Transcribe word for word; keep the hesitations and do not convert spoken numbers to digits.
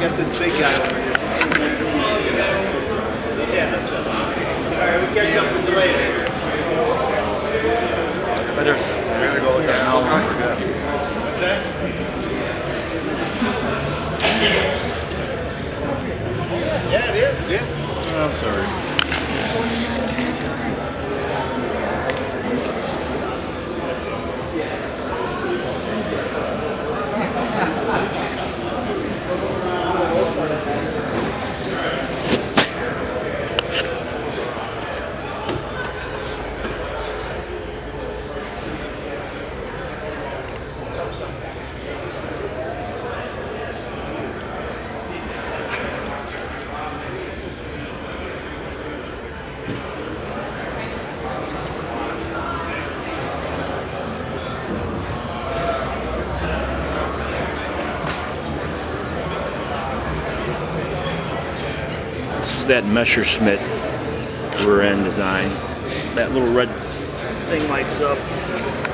got this big guy over here. Yeah, that's it. All right, we'll catch up with you later. I just, We're gonna go look at how long we're good. What's that? Yeah, it is. Yeah. Oh, I'm sorry. that Messerschmitt rear end design. That little red thing lights up.